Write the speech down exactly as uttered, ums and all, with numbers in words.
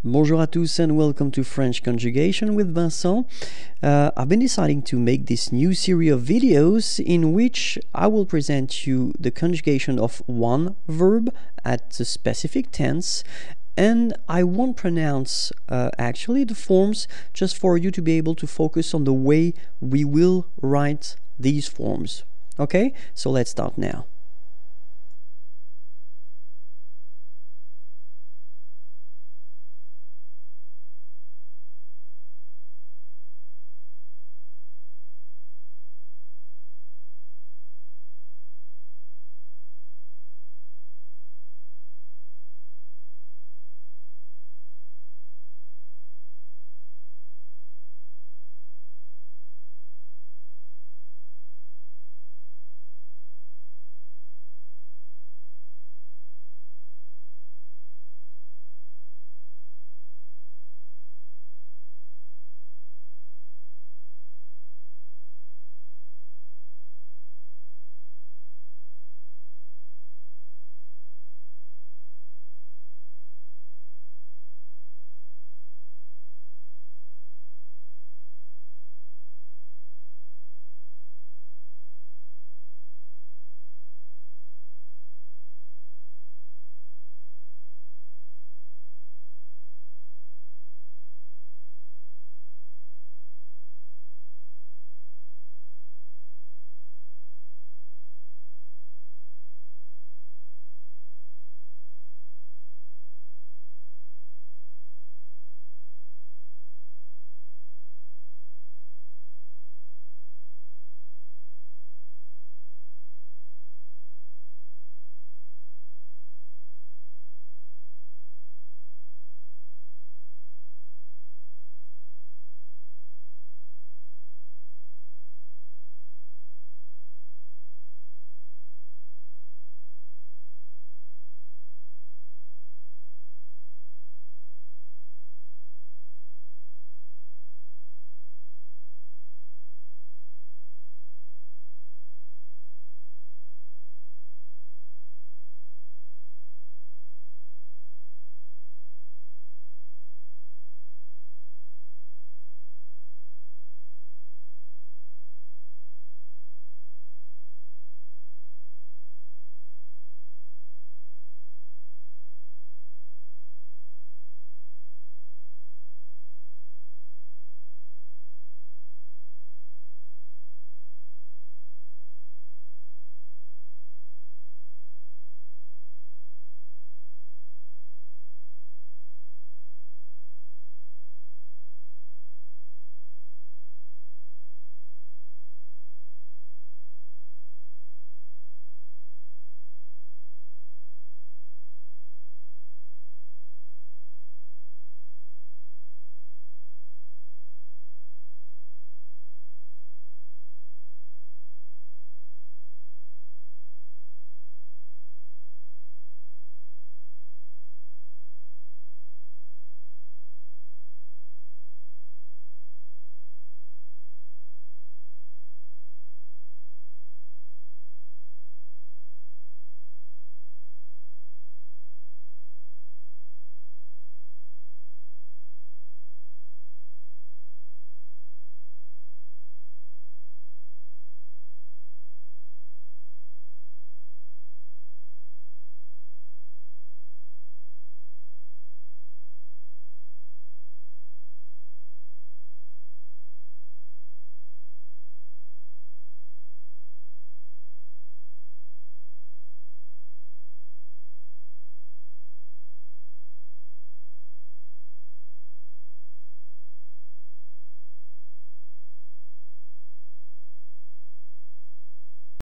Bonjour à tous and welcome to French Conjugation with Vincent. Uh, I've been deciding to make this new series of videos in which I will present you the conjugation of one verb at the specific tense, and I won't pronounce uh, actually the forms, just for you to be able to focus on the way we will write these forms. Okay, so let's start now.